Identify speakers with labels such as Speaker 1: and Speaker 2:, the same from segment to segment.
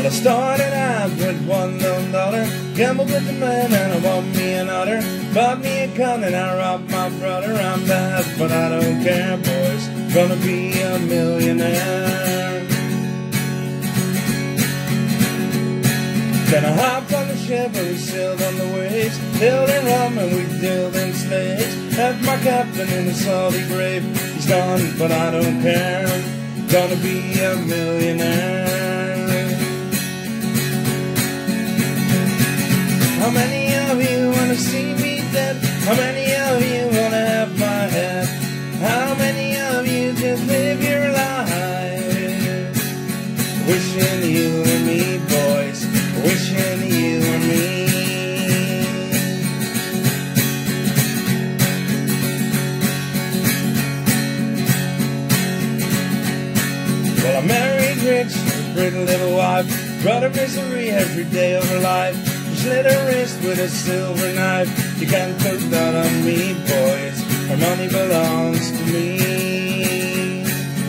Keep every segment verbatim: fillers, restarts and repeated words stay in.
Speaker 1: I started out with one lone dollar, gambled with the man and I bought me another. Bought me a gun and I robbed my brother. I'm bad, but I don't care, boys. Gonna be a millionaire. Then I hopped on the ship and we sailed on the waves, dealed in rum and we dealed in slaves. Left my captain in a salty grave. He's gone, but I don't care. Gonna be a millionaire. How many of you wanna see me dead? How many of you wanna have my head? How many of you just live your life? Wishing you were me, boys. Wishing you were me. Well, I married rich, a pretty little wife. Brought her misery every day of her life. Slit her wrist with a silver knife. You can't put that on me, boys. Her money belongs to me.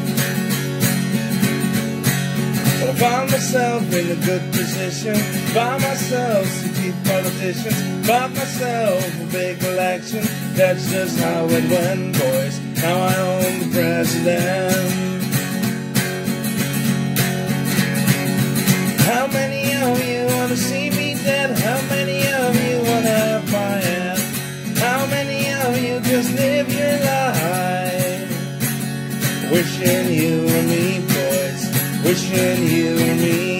Speaker 1: But I found myself in a good position. Found myself some cheap politicians. Bought myself a big election. That's just how it went, boys. Now I own the president. How many of you want to see me dead? How many of you want to have my hand? How many of you just live your life? Wishing you were me, boys. Wishing you were me.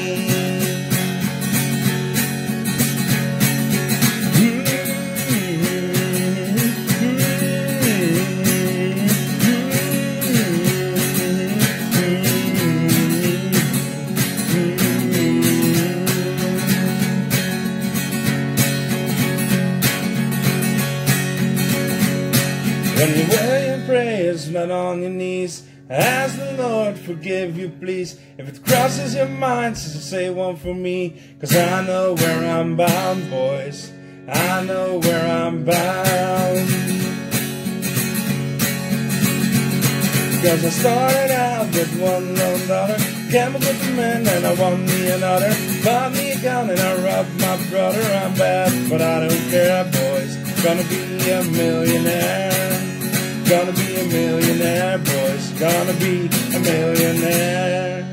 Speaker 1: When you wear your prayers not on your knees, ask the Lord forgive you please. If it crosses your mind, say one for me. Cause I know where I'm bound, boys. I know where I'm bound. Cause I started out with one lone dollar, gambled with the man and I won me another. Bought me a gun and I robbed my brother. I'm bad, but I don't care, boys. Gonna be a millionaire. Gonna be a millionaire, boys. Gonna be a millionaire.